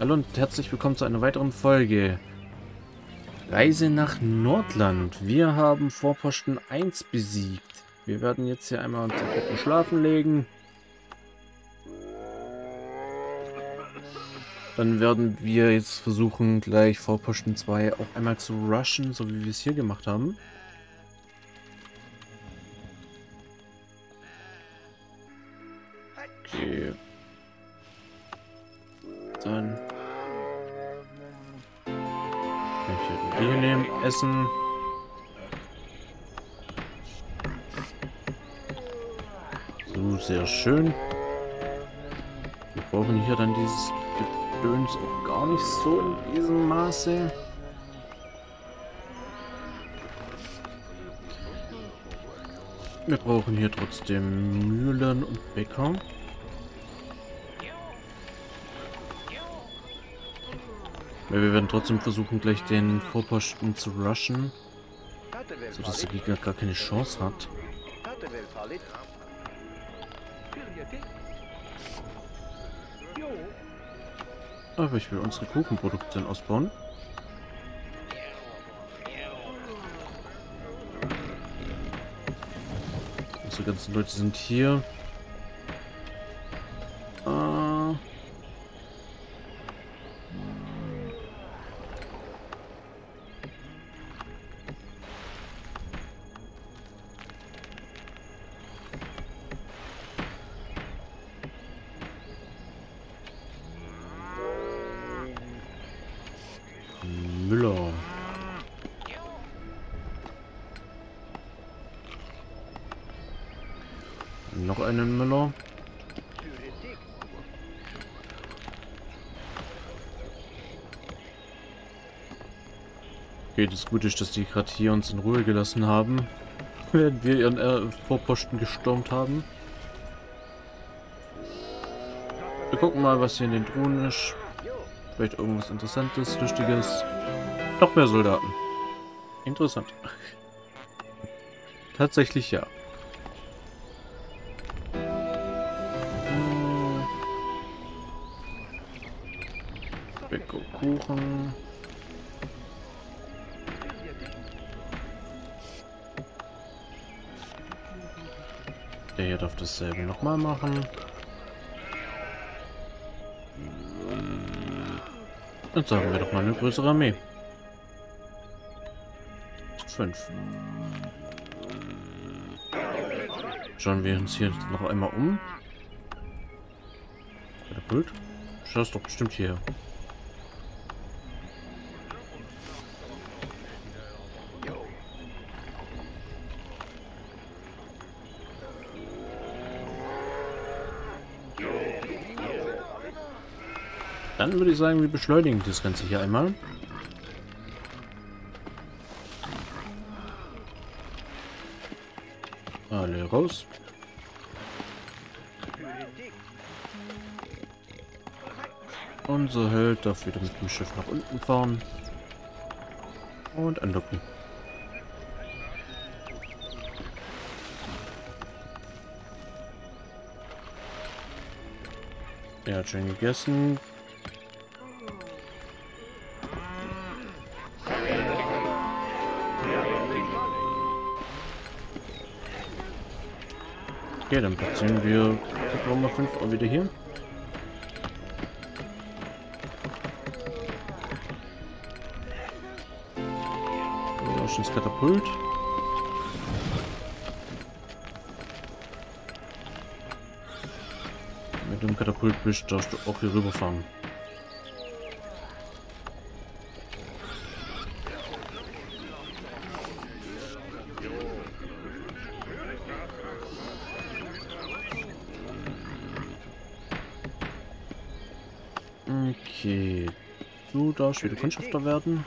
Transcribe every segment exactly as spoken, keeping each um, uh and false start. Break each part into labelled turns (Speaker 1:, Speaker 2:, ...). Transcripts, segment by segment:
Speaker 1: Hallo und herzlich willkommen zu einer weiteren Folge. Reise nach Nordland. Wir haben Vorposten eins besiegt. Wir werden jetzt hier einmal unsere Truppen schlafen legen. Dann werden wir jetzt versuchen, gleich Vorposten zwei auch einmal zu rushen, so wie wir es hier gemacht haben. Okay. Dann kann ich hier die nehmen, essen. So, sehr schön. Wir brauchen hier dann dieses Gedöns auch gar nicht so in diesem Maße. Wir brauchen hier trotzdem Mühlen und Bäcker. Wir werden trotzdem versuchen, gleich den Vorposten zu rushen, sodass der Gegner gar keine Chance hat. Aber ich will unsere Kuchenproduktion ausbauen. Unsere ganzen Leute sind hier. Äh Müller. Noch einen Müller. Okay, das Gute ist, dass die gerade hier uns in Ruhe gelassen haben, während wir ihren äh, Vorposten gestürmt haben. Wir gucken mal, was hier in den Truhen ist. Vielleicht irgendwas Interessantes, Lustiges. Noch mehr Soldaten. Interessant. Tatsächlich ja. Bäcker Kuchen. Der hier darf dasselbe nochmal machen. Dann sagen wir doch mal eine größere Armee. Fünf. Schauen wir uns hier noch einmal um. Katapult. Schau es doch bestimmt hierher. Dann würde ich sagen, wir beschleunigen das Ganze hier einmal. Alle raus. Unser Held darf wieder mit dem Schiff nach unten fahren. Und andocken. Er hat schon gegessen. Okay, dann platzieren wir Nummer fünf auch wieder hier. Auch schon das Katapult. Mit dem Katapult bist, darfst du auch hier rüberfahren. Okay, du darfst wieder Kundschafter werden.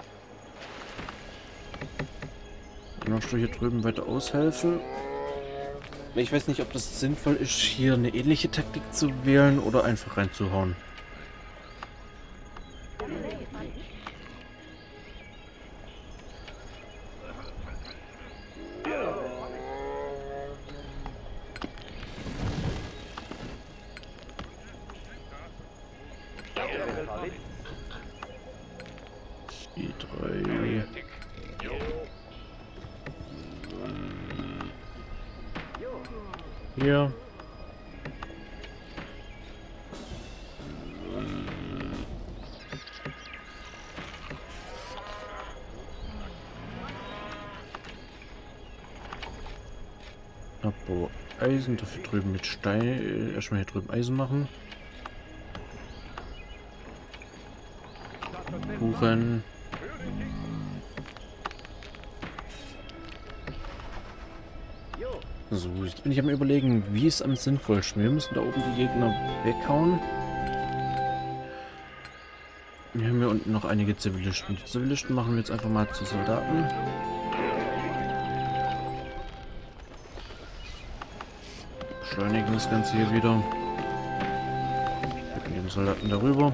Speaker 1: Dann darfst du hier drüben weiter aushelfen. Ich weiß nicht, ob das sinnvoll ist, hier eine ähnliche Taktik zu wählen oder einfach reinzuhauen. Die drei. Hier. Abbau Eisen, dafür drüben mit Stein. Erstmal hier drüben Eisen machen. Kuchen. So, jetzt bin ich am Überlegen, wie es am sinnvollsten. Wir müssen da oben die Gegner weghauen. Wir haben hier unten noch einige Zivilisten. Die Zivilisten machen wir jetzt einfach mal zu Soldaten. Beschleunigen das Ganze hier wieder. Wir nehmen Soldaten darüber.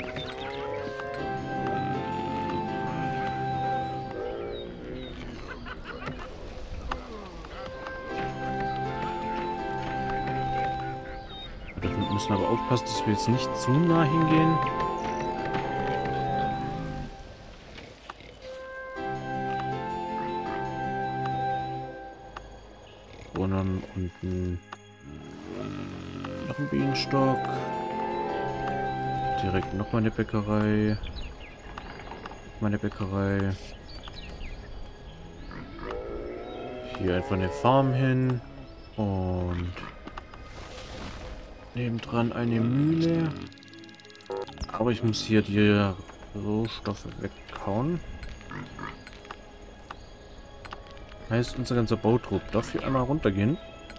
Speaker 1: Wir müssen aber aufpassen, dass wir jetzt nicht zu nah hingehen. Und dann unten noch ein Bienenstock. Direkt noch mal eine Bäckerei. Meine Bäckerei. Hier einfach eine Farm hin. Und nebendran eine Mühle. Aber ich muss hier die Rohstoffe weghauen. Heißt, unser ganzer Bautrupp darf hier einmal runtergehen.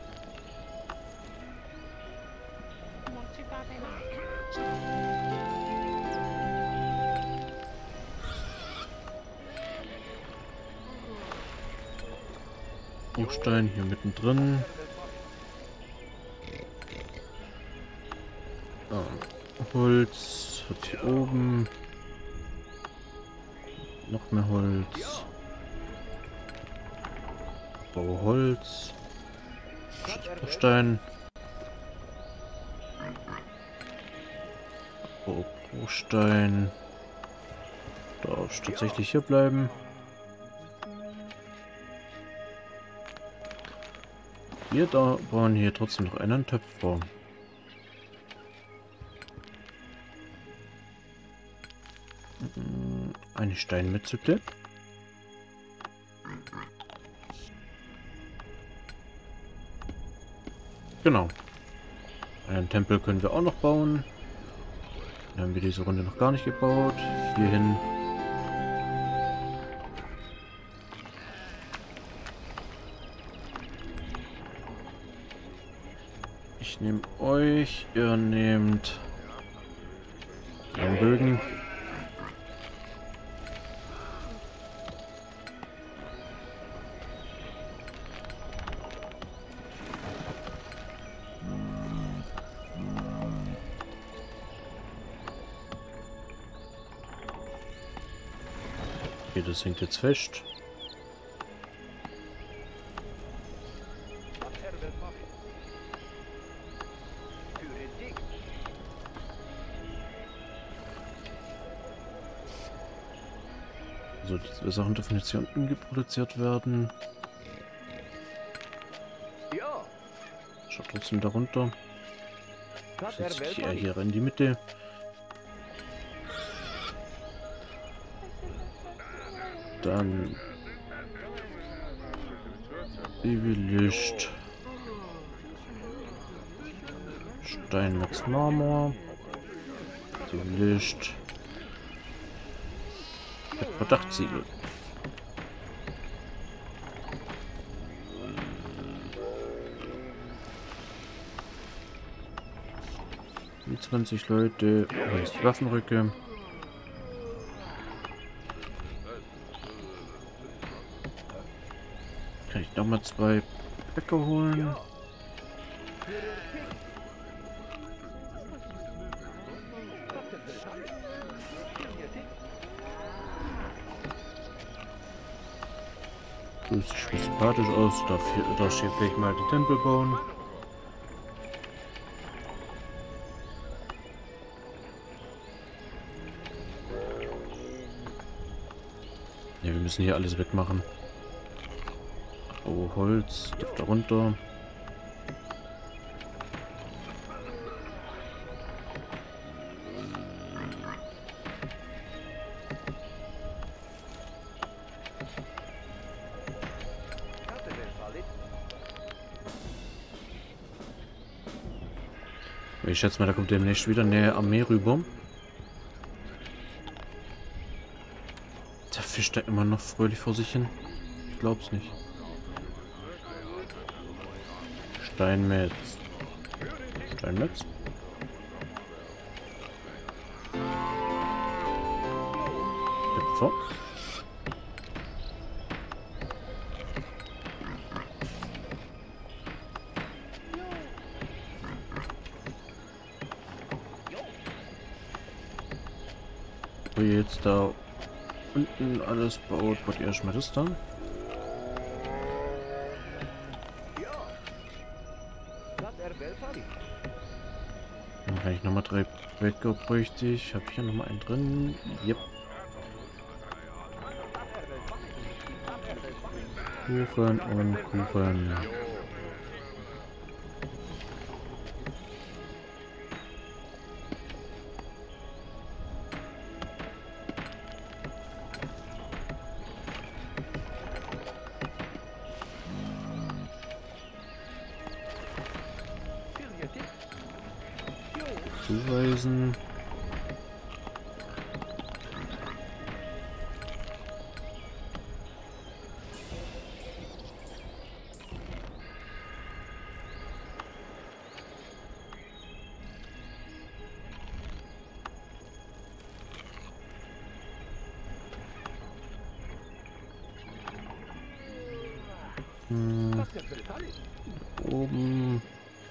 Speaker 1: Bruchstein hier mittendrin. Ah, Holz hat hier oben. Noch mehr Holz. Bau Holz. Bruchstein. Bau Bruchstein. Darf tatsächlich hier bleiben. Wir da bauen hier trotzdem noch einen Töpfer. Eine Steinmetze. Genau. Einen Tempel können wir auch noch bauen. Den haben wir diese Runde noch gar nicht gebaut. Hierhin. Ich nehme euch, ihr nehmt den Bögen. Okay, das hängt jetzt fest. So, diese Sachen dürfen jetzt hier unten geproduziert werden. Schaut trotzdem darunter. Setze ich eher hier in die Mitte. Dann Licht. Steinmetz Marmor. Licht. Verdachtsiegel. zwanzig Leute, und Waffenrücke. Kann ich noch mal zwei Bäcker holen? Das sieht sympathisch aus. Darf hier, darf hier gleich mal den Tempel bauen. Ne, wir müssen hier alles wegmachen. Oh, Holz, da runter. Ich schätze mal, da kommt demnächst wieder eine Armee rüber. Der fischt da immer noch fröhlich vor sich hin. Ich glaub's nicht. Steinmetz. Steinmetz? Hüpfer. Wo ihr jetzt da unten alles baut, baut ihr erstmal das dann. Dann kann ich nochmal drei Bäcker bräuchte ich. Habe hier nochmal einen drin. Yep. Kuchen und Kuchen. Zuweisen. Hm. Oben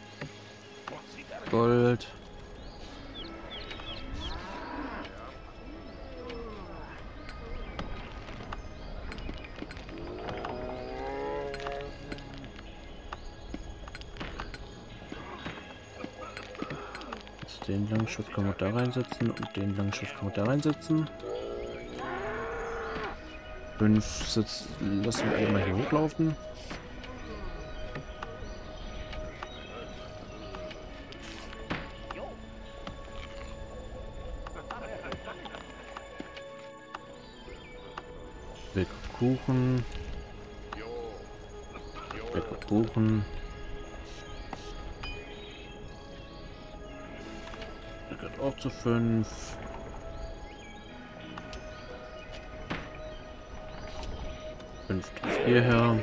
Speaker 1: Gold. Den Langschutt kann man da reinsetzen und den Langschutt kann man da reinsetzen. Fünf Sitz lassen wir alle mal hier hochlaufen. Kuchen. Kuchen. Der gehört auch zu fünf. Fünf hierher.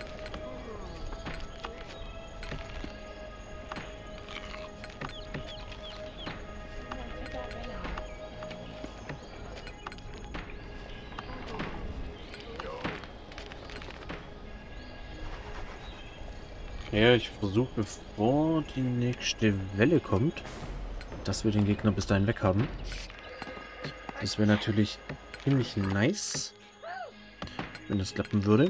Speaker 1: Ja, ich versuche, bevor die nächste Welle kommt, dass wir den Gegner bis dahin weg haben. Das wäre natürlich ziemlich nice, wenn das klappen würde.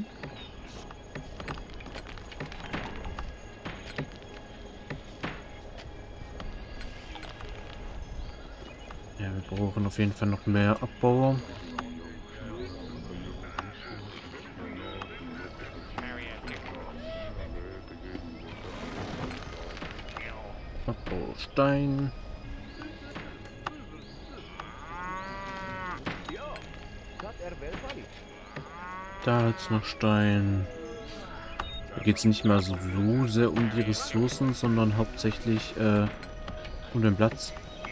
Speaker 1: Ja, wir brauchen auf jeden Fall noch mehr Abbauer. Abbau Stein. Da jetzt noch Stein. Da geht es nicht mehr so sehr um die Ressourcen, sondern hauptsächlich äh, um den Platz.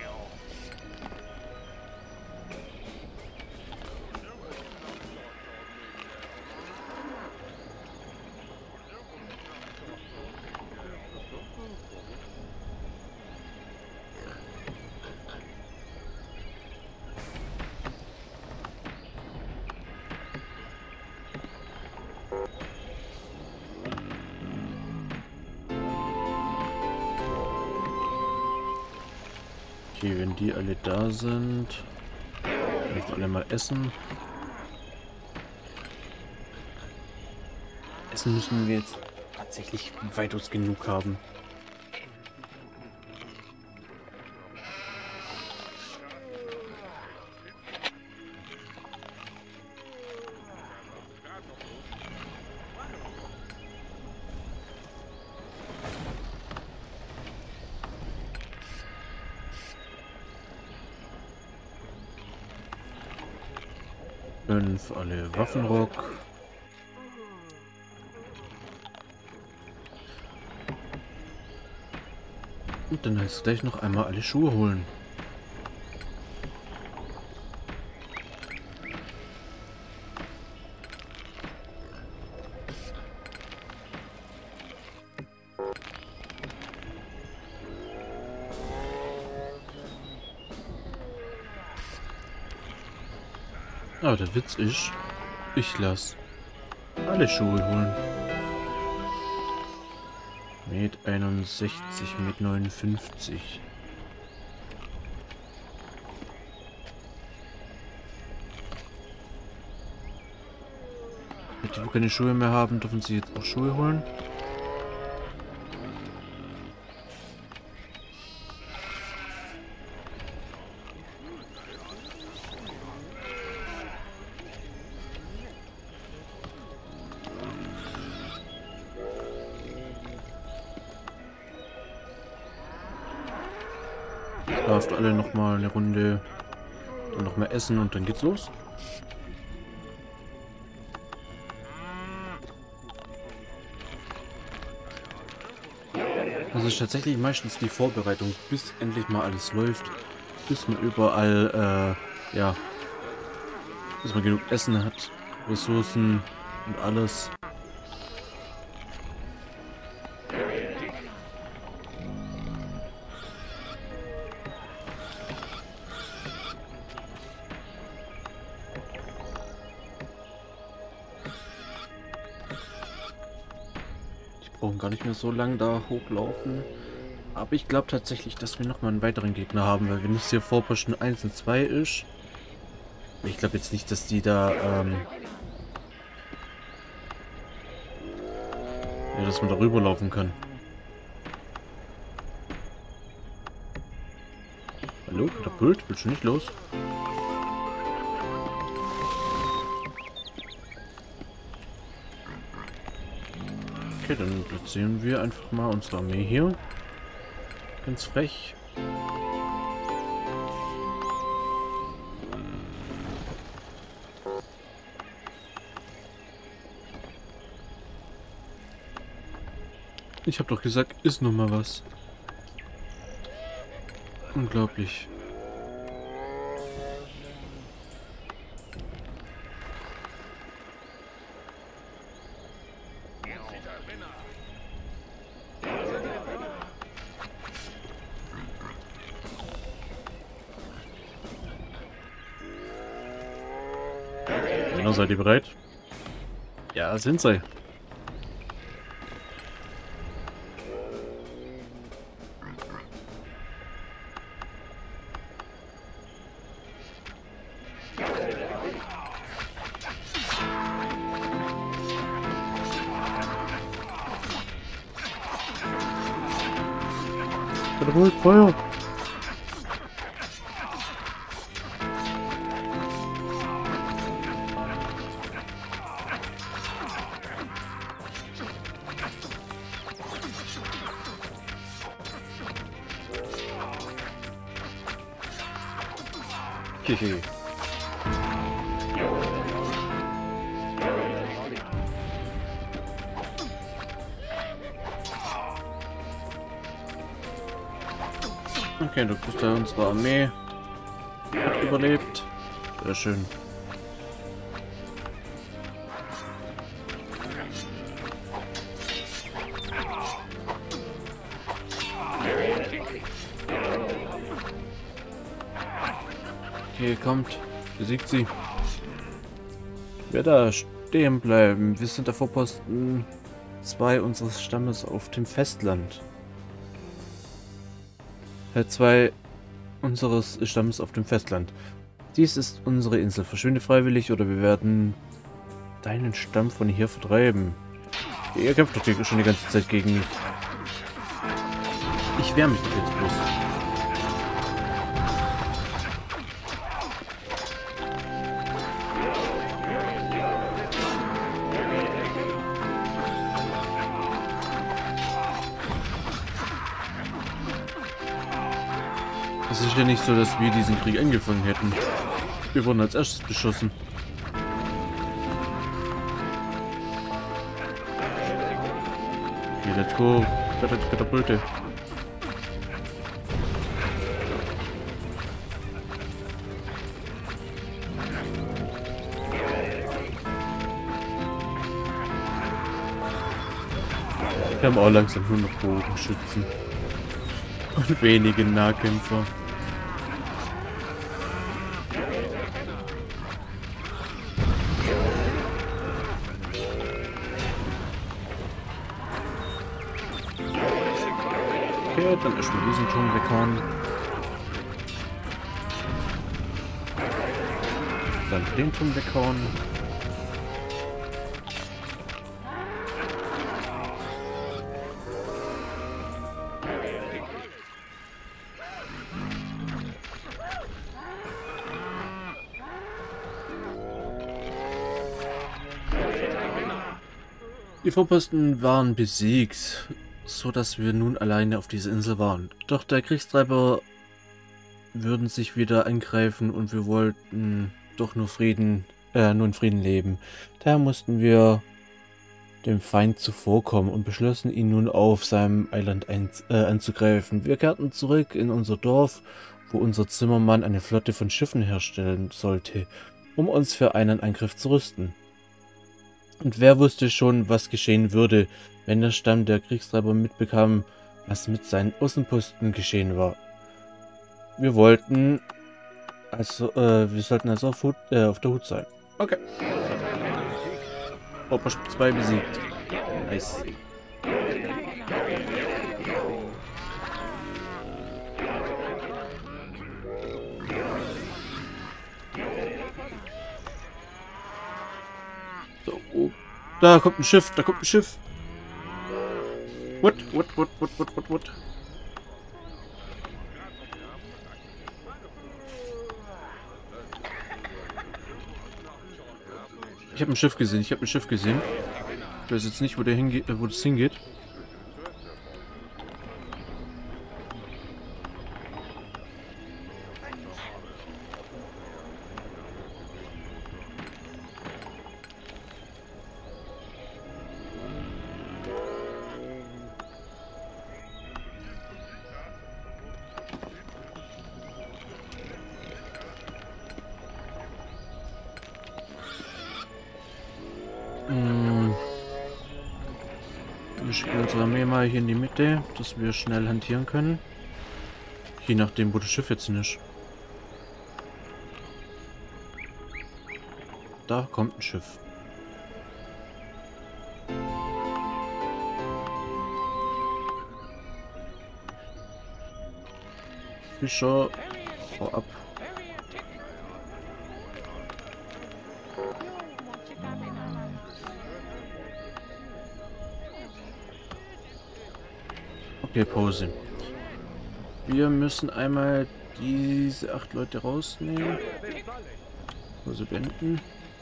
Speaker 1: Okay, wenn die alle da sind, vielleicht alle mal essen. Essen müssen wir jetzt tatsächlich weitaus genug haben. Fünf alle Waffenrock. Und dann heißt es gleich noch einmal alle Schuhe holen. Aber der Witz ist, ich lasse alle Schuhe holen. Mit einundsechzig, mit neunundfünfzig. Die, die keine Schuhe mehr haben, dürfen sie jetzt auch Schuhe holen. Schlaft alle noch mal eine Runde, dann noch mal essen und dann geht's los. Das ist tatsächlich meistens die Vorbereitung, bis endlich mal alles läuft, bis man überall, äh, ja, bis man genug Essen hat, Ressourcen und alles. Brauchen gar nicht mehr so lange da hochlaufen. Aber ich glaube tatsächlich, dass wir noch mal einen weiteren Gegner haben, weil wenn es hier Vorposten eins und zwei ist. Ich glaube jetzt nicht, dass die da, ähm, ja, dass man da rüberlaufen kann. Hallo, Katapult? Willst du nicht los? Okay, dann platzieren wir einfach mal unsere Armee hier. Ganz frech. Ich habe doch gesagt, ist noch mal was. Unglaublich. Ja, seid ihr bereit? Ja, sind sie. Katapult, Feuer! Hehe. Okay, du bist ja unsere Armee. Hat überlebt. Sehr schön. Okay, kommt. Besiegt sie. Wer da stehen bleiben. Wir sind der Vorposten zwei unseres Stammes auf dem Festland. Herr zwei unseres Stammes auf dem Festland. Dies ist unsere Insel. Verschwinde freiwillig oder wir werden deinen Stamm von hier vertreiben. Ihr kämpft doch hier schon die ganze Zeit gegen mich. Ich wehre mich doch jetzt bloß. Es ist ja nicht so, dass wir diesen Krieg angefangen hätten. Wir wurden als erstes beschossen. Okay, let's go. Katapulte. Wir haben auch langsam nur noch Bogenschützen. Und wenige Nahkämpfer. Okay, dann erstmal diesen Turm weghauen. Dann den Turm weghauen. Die Vorposten waren besiegt, so dass wir nun alleine auf dieser Insel waren. Doch der Kriegstreiber würden sich wieder angreifen und wir wollten doch nur Frieden, äh, nur in Frieden leben. Daher mussten wir dem Feind zuvorkommen und beschlossen, ihn nun auf seinem Eiland ein, äh, anzugreifen. Wir kehrten zurück in unser Dorf, wo unser Zimmermann eine Flotte von Schiffen herstellen sollte, um uns für einen Angriff zu rüsten. Und wer wusste schon, was geschehen würde, wenn der Stamm der Kriegstreiber mitbekam, was mit seinen Außenposten geschehen war. Wir wollten, also, äh, wir sollten also auf, Hut, äh, auf der Hut sein. Okay. Opa zwei besiegt. Nice. So, oh. Da kommt ein Schiff, da kommt ein Schiff. What, what, what, what, what, what, what? Ich habe ein Schiff gesehen, ich habe ein Schiff gesehen. Ich weiß jetzt nicht, wo der hingeht, äh, wo das hingeht. Wir schicken unsere Armee mal hier in die Mitte, dass wir schnell hantieren können. Je nachdem, wo das Schiff jetzt hin ist. Da kommt ein Schiff. Fischer, hau ab. Okay, Pause. Wir müssen einmal diese acht Leute rausnehmen. Pause beenden.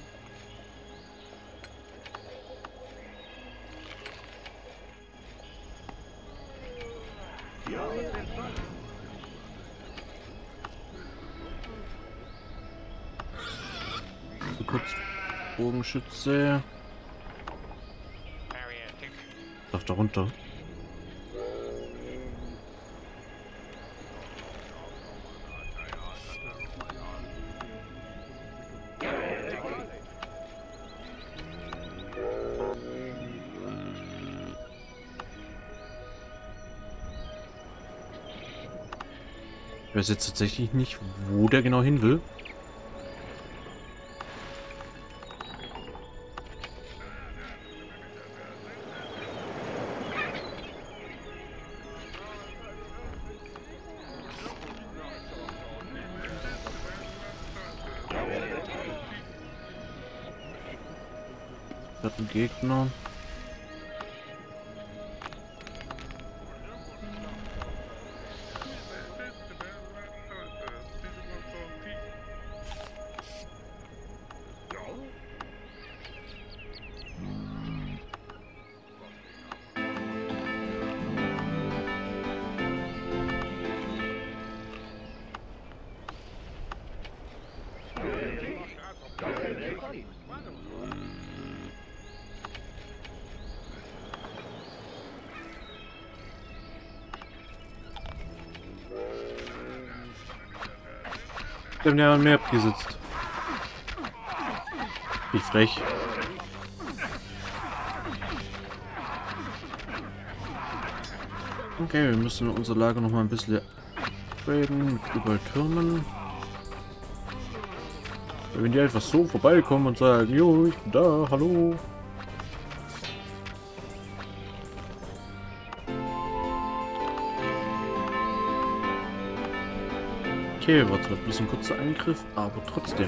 Speaker 1: So kurz Bogenschütze. Darf da runter. Ich weiß jetzt tatsächlich nicht, wo der genau hin will. Da hat ein Gegner. Wir haben ja mehr abgesetzt. Wie frech. Okay, wir müssen unser Lager noch mal ein bisschen upgraden mit überall Türmen. Wenn die einfach so vorbeikommen und sagen, jo, ich bin da, hallo. Okay, war zwar ein bisschen kurzer Angriff, aber trotzdem.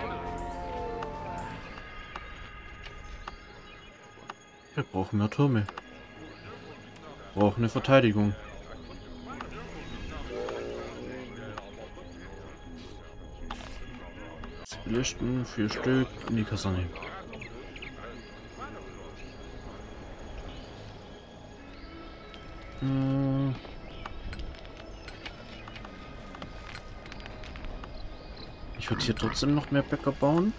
Speaker 1: Wir brauchen mehr Türme. Wir brauchen eine Verteidigung. Zivilisten, vier Stück in die Kaserne. Hm. Ich würde hier trotzdem noch mehr Bäcker bauen.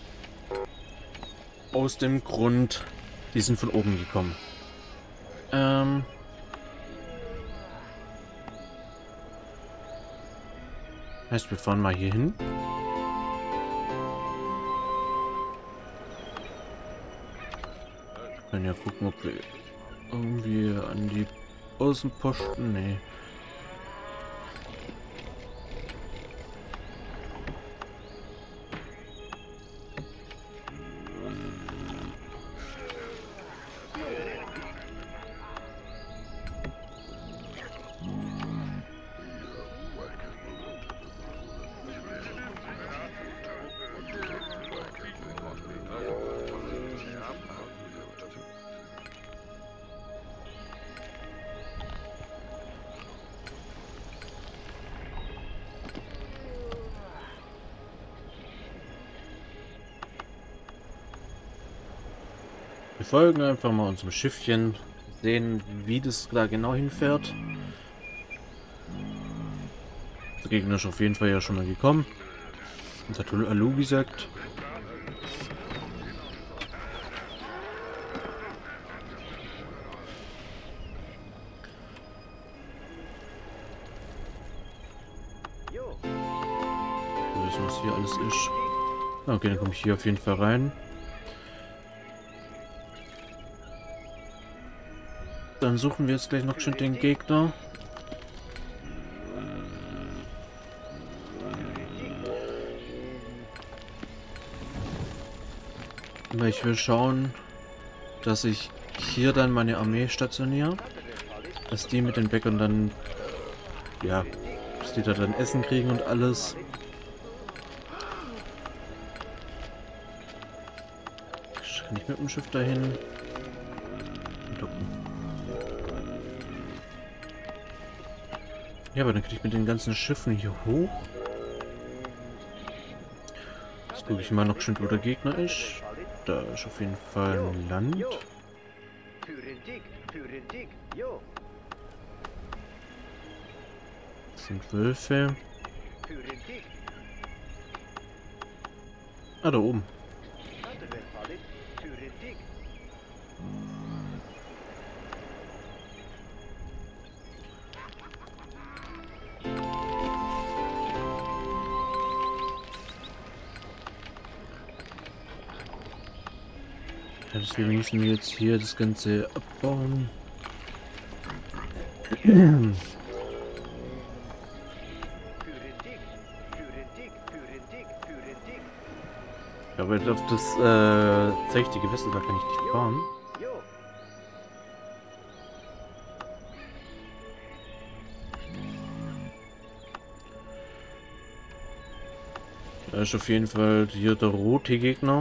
Speaker 1: Aus dem Grund, die sind von oben gekommen. Ähm. Heißt, wir fahren mal hier hin. Wir können ja gucken, ob wir irgendwie an die Außenposten. Nee. Wir folgen einfach mal unserem Schiffchen, sehen, wie das da genau hinfährt. Der Gegner ist auf jeden Fall ja schon mal gekommen. Und hat Hallo gesagt. Wir wissen, was hier alles ist. Okay, dann komme ich hier auf jeden Fall rein. Dann suchen wir jetzt gleich noch schon den Gegner. Weil ich will schauen, dass ich hier dann meine Armee stationiere. Dass die mit den Bäckern dann, ja, dass die da dann Essen kriegen und alles. Ich kann nicht mit dem Schiff dahin. Ja, aber dann kriege ich mit den ganzen Schiffen hier hoch. Jetzt gucke ich mal noch schön, wo der Gegner ist. Da ist auf jeden Fall ein Land. Das sind Wölfe. Ah, da oben. Ja, deswegen müssen wir jetzt hier das Ganze abbauen. Ja, aber auf das äh, sechzig Gewässer, da kann ich nicht fahren. Da ist auf jeden Fall hier der rote Gegner.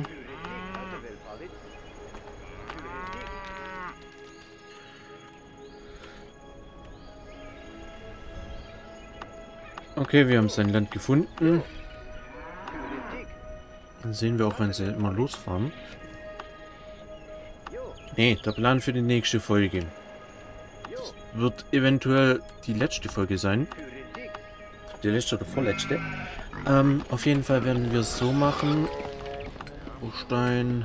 Speaker 1: Okay, wir haben sein Land gefunden. Dann sehen wir auch, wenn sie immer losfahren. Nee, der Plan für die nächste Folge. Das wird eventuell die letzte Folge sein. Die letzte oder vorletzte. Ähm, auf jeden Fall werden wir es so machen. Stein,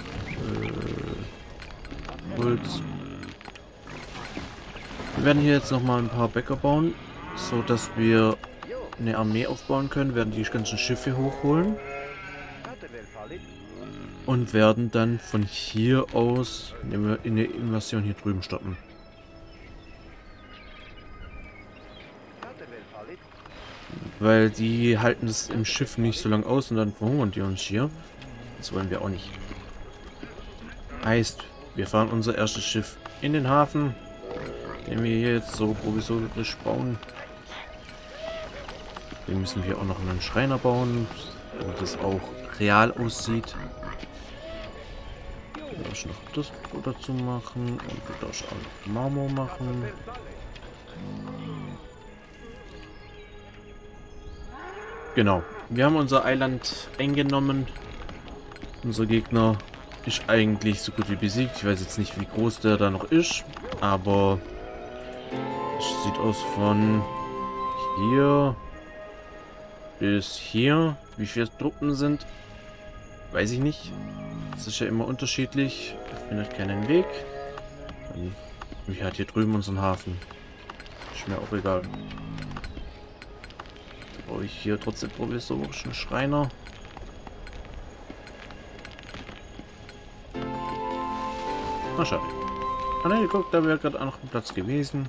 Speaker 1: äh, Holz. Wir werden hier jetzt noch mal ein paar Bäcker bauen, so dass wir eine Armee aufbauen können, werden die ganzen Schiffe hochholen. Und werden dann von hier aus in eine Invasion hier drüben stoppen. Weil die halten es im Schiff nicht so lange aus und dann verhungern die uns hier. Das wollen wir auch nicht. Heißt, wir fahren unser erstes Schiff in den Hafen, den wir hier jetzt so provisorisch bauen. Den müssen wir auch noch einen Schreiner bauen, damit das auch real aussieht. Du darfst noch das dazu machen und du darfst auch noch Marmor machen. Genau, wir haben unser Eiland eingenommen. Unser Gegner ist eigentlich so gut wie besiegt. Ich weiß jetzt nicht, wie groß der da noch ist, aber es sieht aus von hier bis hier. Wie viele Truppen sind, weiß ich nicht. Das ist ja immer unterschiedlich. Ich finde halt keinen Weg. Dann ich halt hier drüben unseren Hafen. Ist mir auch egal. Da brauche ich hier trotzdem provisorischen Schreiner. Na schade. Ah ne, guck, da wäre gerade auch noch ein Platz gewesen.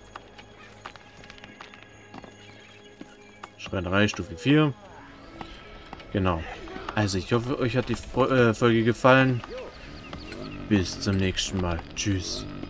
Speaker 1: Schreinerei Stufe vier. Genau. Also ich hoffe, euch hat die Folge gefallen. Bis zum nächsten Mal. Tschüss.